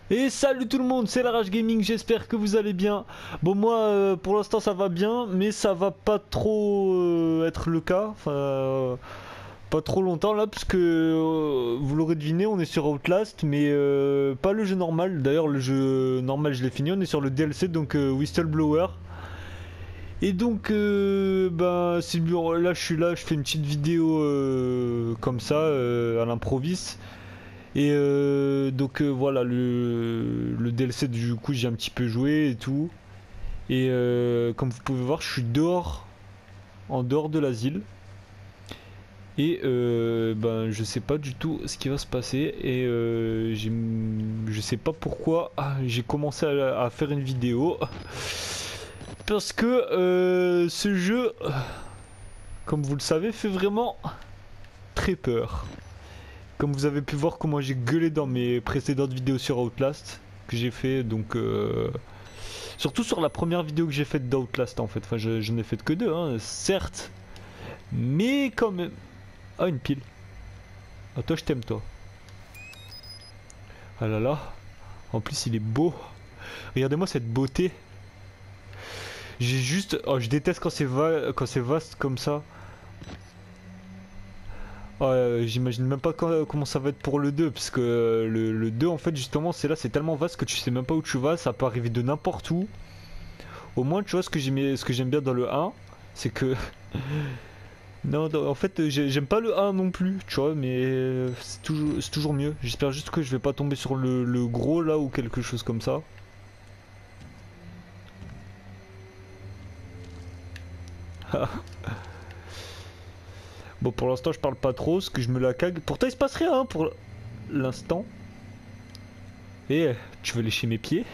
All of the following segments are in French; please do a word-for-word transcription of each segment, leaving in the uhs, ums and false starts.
Et salut tout le monde, c'est la Rage Gaming, j'espère que vous allez bien. Bon moi euh, pour l'instant ça va bien, mais ça va pas trop euh, être le cas, enfin euh, pas trop longtemps là, parce que euh, vous l'aurez deviné, on est sur Outlast, mais euh, pas le jeu normal. D'ailleurs le jeu normal je l'ai fini, on est sur le D L C, donc euh, Whistleblower. Et donc euh, ben c'est là je suis là, je fais une petite vidéo euh, comme ça euh, à l'improviste. Et euh, donc euh, voilà, le, le D L C du coup j'ai un petit peu joué et tout. Et euh, comme vous pouvez voir, je suis dehors, en dehors de l'asile. Et euh, ben je sais pas du tout ce qui va se passer. Et euh, j'ai, je sais pas pourquoi ah, j'ai commencé à, à faire une vidéo. Parce que euh, ce jeu, comme vous le savez, fait vraiment très peur. Comme vous avez pu voir comment j'ai gueulé dans mes précédentes vidéos sur Outlast que j'ai fait, donc euh, surtout sur la première vidéo que j'ai faite d'Outlast en fait. Enfin, je, je n'ai fait que deux, hein, certes, mais quand même. Ah, une pile. Ah, toi, je t'aime, toi. Ah là là. En plus, il est beau. Regardez-moi cette beauté. J'ai juste. Oh, je déteste quand c'est va... quand c'est vaste comme ça. Ouais, j'imagine même pas quand- comment ça va être pour le deux, parce que euh, le, le deux en fait justement c'est là, c'est tellement vaste que tu sais même pas où tu vas, ça peut arriver de n'importe où. Au moins tu vois ce que j'aime ce que j'aime bien dans le un, c'est que non, non, en fait j'ai- j'aime pas le un non plus, tu vois, mais euh, c'est toujours c'est toujours mieux. J'espère juste que je vais pas tomber sur le, le gros là ou quelque chose comme ça. Bon, pour l'instant je parle pas trop parce que je me la cague. Pourtant il se passe rien hein, pour l'instant. Et tu veux lécher mes pieds?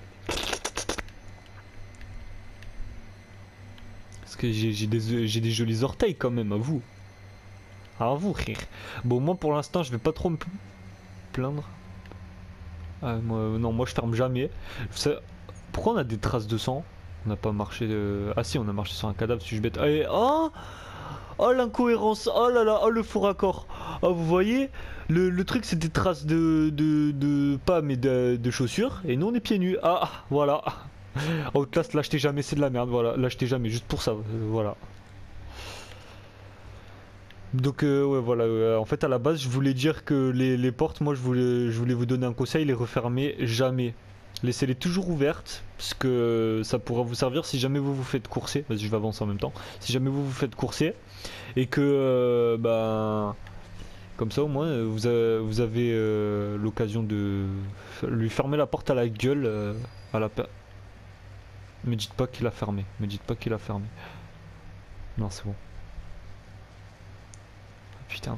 Parce que j'ai j'ai des, j'ai des jolis orteils quand même, à vous. À vous, rire. Bon, moi pour l'instant, je vais pas trop me plaindre. Ah, moi, non, moi je ferme jamais. Ça- Pourquoi on a des traces de sang? On n'a pas marché. De... Ah, si, on a marché sur un cadavre, suis-je bête? Allez, oh! Oh l'incohérence! Oh là là! Oh le faux raccord! Oh, vous voyez? Le, le truc, c'est des traces de, de, de. Pas, mais de, de chaussures. Et nous, on est pieds nus. Ah, voilà. Outlast, l'achetez jamais, c'est de la merde. Voilà, l'achetez jamais, juste pour ça. euh, voilà. Donc euh, ouais voilà, euh, en fait à la base je voulais dire que les, les portes, moi je voulais, je voulais vous donner un conseil, les refermer jamais. Laissez-les toujours ouvertes, parce que ça pourra vous servir si jamais vous vous faites courser. Vas-y je vais avancer en même temps. Si jamais vous vous faites courser, et que euh, bah, comme ça au moins euh, vous, avez, vous avez euh, l'occasion de lui fermer la porte à la gueule euh, à la per... Me dites pas qu'il a fermé, me dites pas qu'il a fermé. Non c'est bon. Putain.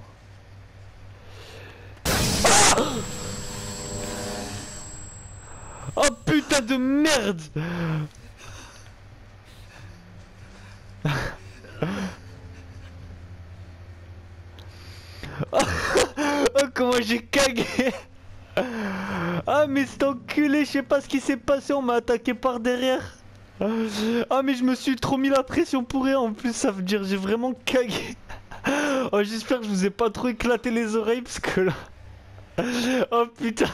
Oh putain de merde! Oh comment j'ai cagué. Ah mais cet enculé, je sais pas ce qui s'est passé, on m'a attaqué par derrière. Ah mais je me suis trop mis la pression pour rien, en plus ça veut dire j'ai vraiment cagué. Oh j'espère que je vous ai pas trop éclaté les oreilles parce que là... Oh putain.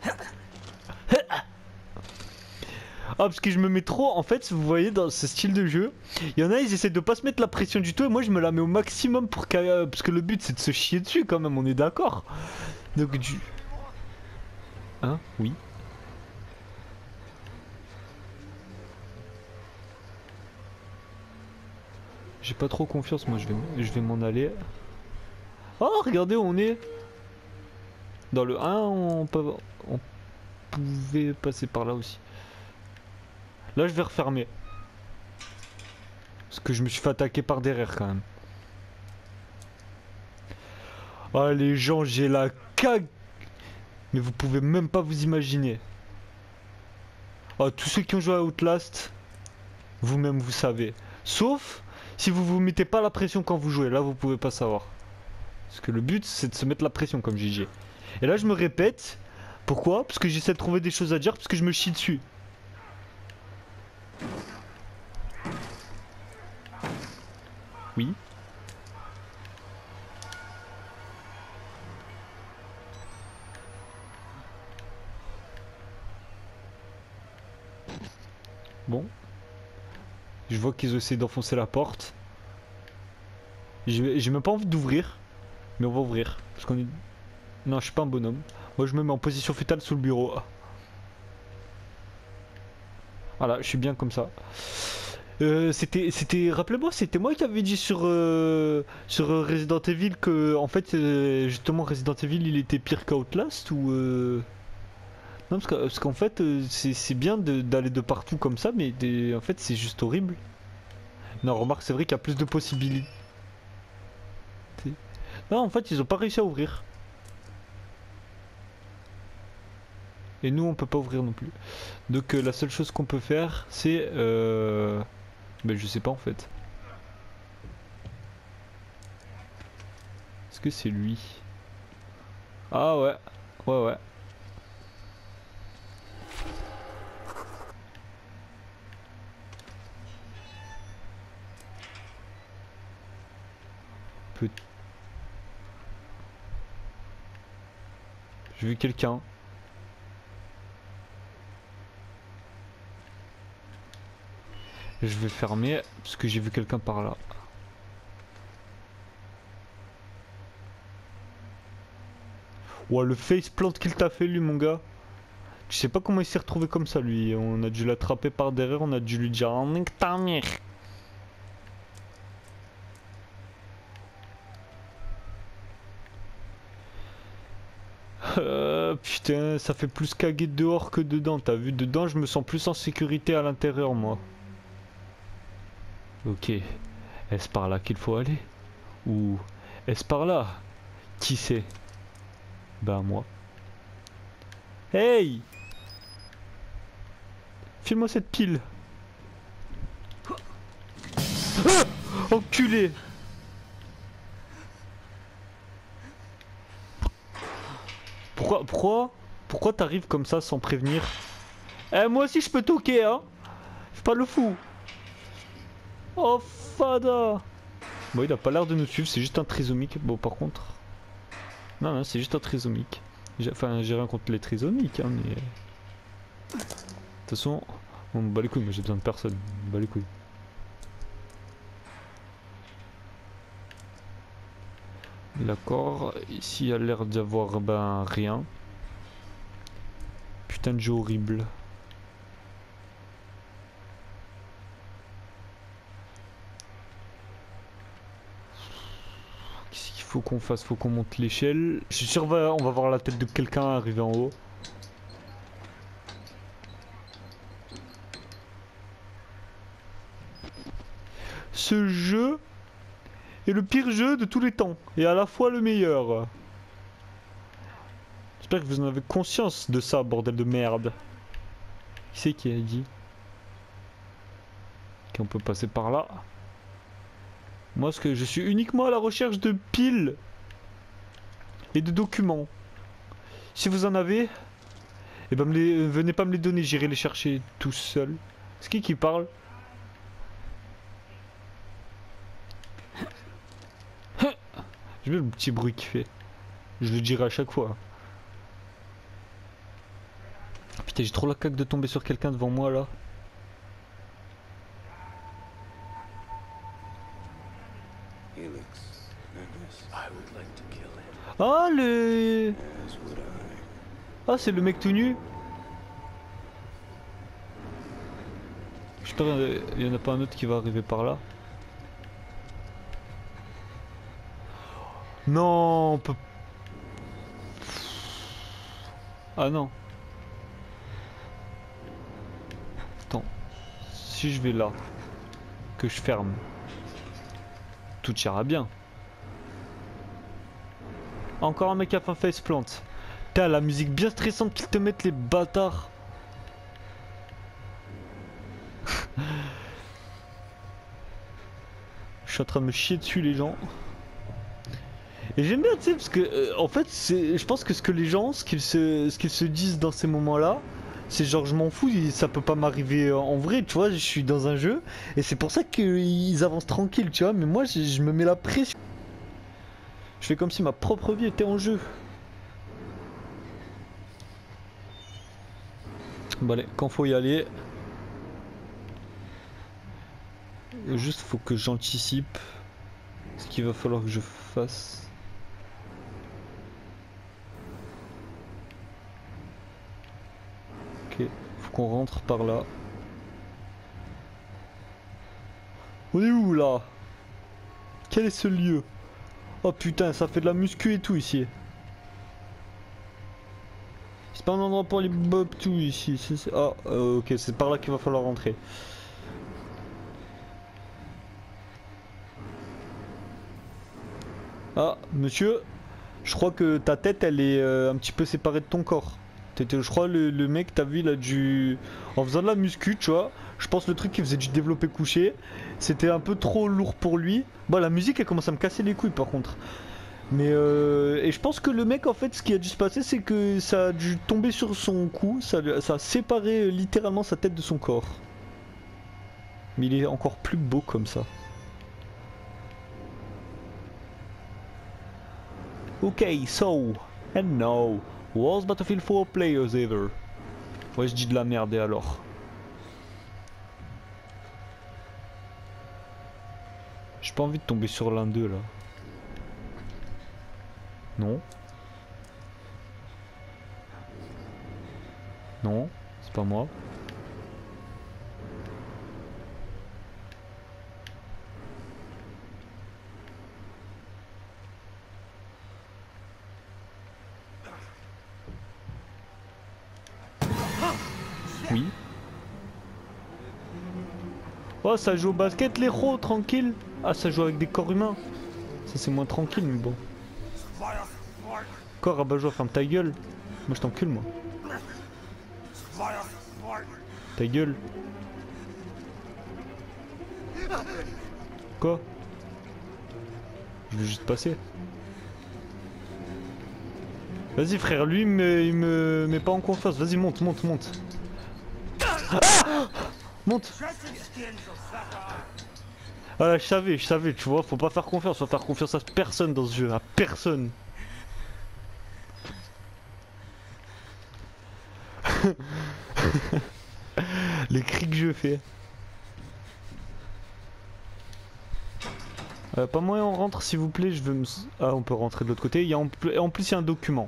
Ah parce que je me mets trop, en fait vous voyez dans ce style de jeu, il y en a ils essaient de pas se mettre la pression du tout et moi je me la mets au maximum pour que... Parce que le but c'est de se chier dessus quand même, on est d'accord. Donc du... Hein? Oui. J'ai pas trop confiance, moi je vais, je vais m'en aller. Oh, regardez où on est. Dans le un, on, peut, on pouvait passer par là aussi. Là, je vais refermer. Parce que je me suis fait attaquer par derrière quand même. Oh, les gens, j'ai la cague. Mais vous pouvez même pas vous imaginer. Oh, tous ceux qui ont joué à Outlast, vous-même vous savez. Sauf si vous vous mettez pas la pression quand vous jouez. Là, vous pouvez pas savoir. Parce que le but, c'est de se mettre la pression, comme j'ai dit. Et là, je me répète. Pourquoi? Parce que j'essaie de trouver des choses à dire, parce que je me chie dessus. Oui. Bon. Je vois qu'ils ont essayé d'enfoncer la porte. J'ai même pas envie d'ouvrir. Mais on va ouvrir. Parce qu'on est... Non, je suis pas un bonhomme. Moi, je me mets en position fétale sous le bureau. Voilà, je suis bien comme ça. Euh, c'était... c'était rappelez-moi, c'était moi qui avais dit sur, euh, sur Resident Evil que, en fait, euh, justement, Resident Evil, il était pire qu'Outlast ou... Euh... Non, parce qu'en parce qu'en fait, euh, c'est bien d'aller de, de partout comme ça, mais des, en fait, c'est juste horrible. Non, remarque, c'est vrai qu'il y a plus de possibilités. Non, en fait, ils ont pas réussi à ouvrir. Et nous, on peut pas ouvrir non plus. Donc, euh, la seule chose qu'on peut faire, c'est... Euh... Ben, je sais pas, en fait. Est-ce que c'est lui? Ah ouais. Ouais, ouais. Peut... J'ai vu quelqu'un. Je vais fermer parce que j'ai vu quelqu'un par là. Ouah, le faceplant qu'il t'a fait lui, mon gars. Je sais pas comment il s'est retrouvé comme ça, lui. On a dû l'attraper par derrière, on a dû lui dire oh, nique ta mère. Euh, putain, ça fait plus caguer dehors que dedans. T'as vu, dedans, je me sens plus en sécurité à l'intérieur, moi. Ok. Est-ce par là qu'il faut aller? Ou est-ce par là? Qui sait? Bah, moi. Hey! File-moi cette pile. Ah! Enculé! Pourquoi, pourquoi, pourquoi t'arrives comme ça sans prévenir? Eh, moi aussi je peux toquer, hein? Fais pas le fou. Oh, fada. Bon, il a pas l'air de nous suivre, c'est juste un trisomique. Bon, par contre... Non, non, c'est juste un trisomique. Enfin, j'ai rien contre les trisomiques, hein, mais... De toute façon, on me bat les couilles, moi j'ai besoin de personne. On me bat les couilles. D'accord, ici il y a l'air d'y avoir ben rien. Putain de jeu horrible. Qu'est-ce qu'il faut qu'on fasse? Faut qu'on monte l'échelle. Je suis sûr on va voir la tête de quelqu'un arriver en haut. Ce jeu est le pire jeu de tous les temps et à la fois le meilleur. J'espère que vous en avez conscience de ça, bordel de merde. Qui c'est qui a dit qu'on peut passer par là? Moi, ce que je suis uniquement à la recherche de piles et de documents. Si vous en avez, eh ben me les, venez pas me les donner, j'irai les chercher tout seul. C'est qui qui parle? J'ai vu le petit bruit qu'il fait. Je le dirai à chaque fois. Putain, j'ai trop la caque de tomber sur quelqu'un devant moi là. Ah le... Ah c'est le mec tout nu. J'espère qu'il y en a pas un autre qui va arriver par là. Non, on peut... Ah non. Attends. Si je vais là, que je ferme, tout ira bien. Encore un mec à fin face plante. T'as la musique bien stressante qu'ils te mettent, les bâtards. Je suis en train de me chier dessus, les gens. Et j'aime bien, tu sais, parce que euh, en fait, c'est, je pense que ce que les gens, ce qu'ils se, ce qu'ils se disent dans ces moments-là, c'est genre je m'en fous, ça peut pas m'arriver en vrai, tu vois, je suis dans un jeu et c'est pour ça qu'ils avancent tranquille, tu vois. Mais moi, je, je me mets la pression. Je fais comme si ma propre vie était en jeu. Bon allez, quand faut y aller. Juste faut que j'anticipe ce qu'il va falloir que je fasse. Ok, faut qu'on rentre par là. On est où là? Quel est ce lieu? Oh putain, ça fait de la muscu et tout ici. C'est pas un endroit pour les bob tout ici. Ah, euh, ok, c'est par là qu'il va falloir rentrer. Ah, monsieur, je crois que ta tête elle est euh, un petit peu séparée de ton corps. T'étais, je crois, le, le mec, t'as vu, il a dû. En faisant de la muscu, tu vois. Je pense le truc qu'il faisait du développé couché. C'était un peu trop lourd pour lui. Bon, la musique elle commence à me casser les couilles par contre. Mais euh, et je pense que le mec, en fait, ce qui a dû se passer, c'est que ça a dû tomber sur son cou. Ça, ça a séparé littéralement sa tête de son corps. Mais il est encore plus beau comme ça. Okay, so, and now, was Battlefield four players ever? Ouais, je dis de la merde et alors? J'ai pas envie de tomber sur l'un d'eux là. Non. Non, c'est pas moi. Oui. Oh, ça joue au basket les héros, tranquille. Ah, ça joue avec des corps humains. Ça c'est moins tranquille, mais bon. Corps rabat-joie, ferme ta gueule. Moi je t'encule, moi. Ta gueule. Quoi? Je veux juste passer. Vas-y frère, lui il me, il me met pas en confiance. Vas-y, monte, monte, monte. Ah, monte. Ah, je savais, je savais, tu vois, faut pas faire confiance, faut faire confiance à personne dans ce jeu, à personne. Les cris que je fais. Euh, pas moyen on rentre s'il vous plaît, je veux me... Ah, on peut rentrer de l'autre côté, il y a en... en plus il y a un document.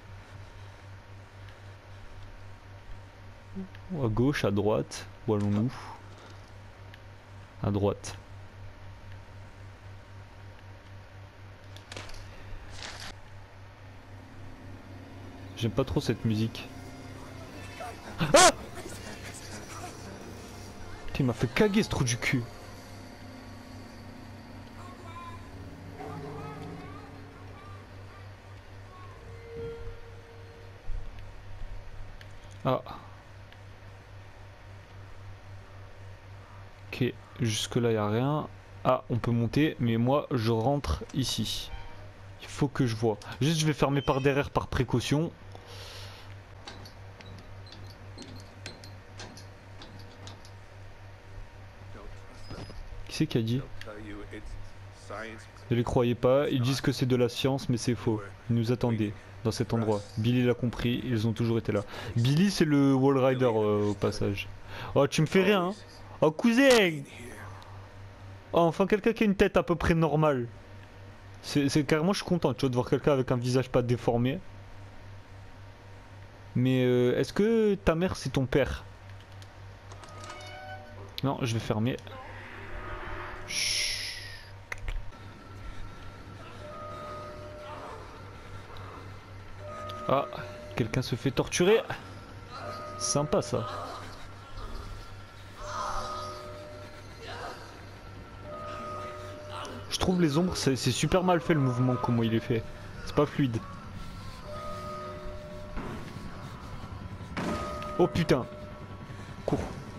À gauche, à droite, où allons-nous? À droite. J'aime pas trop cette musique. Ah! Putain, il m'a fait caguer ce trou du cul. Ah. Ok, jusque là y a rien. Ah, on peut monter, mais moi je rentre ici. Il faut que je vois. Juste je vais fermer par derrière par précaution. Qui c'est qui a dit? Ne les croyez pas, ils disent que c'est de la science mais c'est faux. Ils nous attendaient dans cet endroit. Billy l'a compris, ils ont toujours été là. Billy c'est le Wall Rider euh, au passage. Oh tu me fais rien hein. Oh cousin. Oh, enfin quelqu'un qui a une tête à peu près normale. C'est carrément je suis content tu vois de voir quelqu'un avec un visage pas déformé. Mais euh, est-ce que ta mère c'est ton père? Non je vais fermer. Chut. Ah, quelqu'un se fait torturer. Sympa ça. Je trouve les ombres, c'est super mal fait le mouvement, comment il est fait. C'est pas fluide. Oh putain. Cours.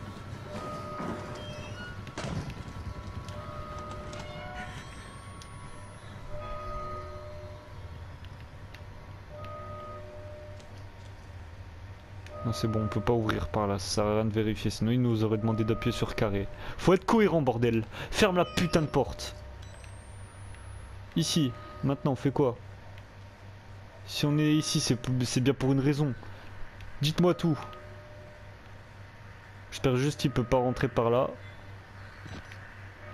Non c'est bon, on peut pas ouvrir par là, ça sert à rien de vérifier, sinon il nous aurait demandé d'appuyer sur carré. Faut être cohérent bordel. Ferme la putain de porte. Ici, maintenant on fait quoi? Si on est ici c'est bien pour une raison. Dites-moi tout. J'espère juste qu'il peut pas rentrer par là.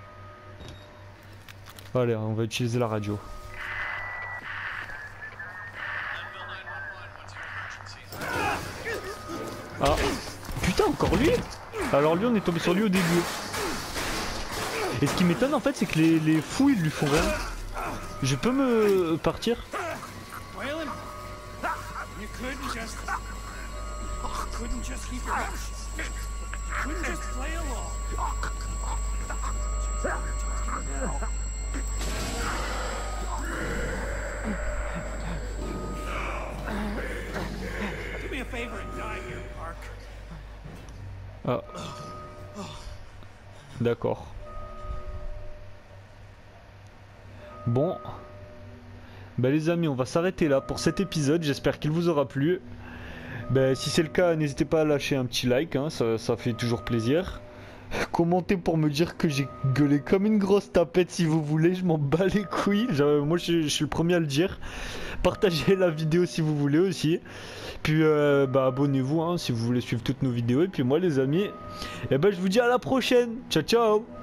Allez, on va utiliser la radio. Ah, putain, encore lui? Alors lui, on est tombé sur lui au début. Et ce qui m'étonne en fait, c'est que les, les fous, ils lui font rien. Je peux me partir? Ah. D'accord. Bon. Bah les amis, on va s'arrêter là pour cet épisode. J'espère qu'il vous aura plu. Bah si c'est le cas, n'hésitez pas à lâcher un petit like, hein, ça, ça fait toujours plaisir. Commentez pour me dire que j'ai gueulé comme une grosse tapette si vous voulez, je m'en bats les couilles. Genre, moi je, je suis le premier à le dire. Partagez la vidéo si vous voulez aussi. Puis euh, bah abonnez-vous hein, si vous voulez suivre toutes nos vidéos. Et puis moi les amis, et bah, je vous dis à la prochaine. Ciao ciao.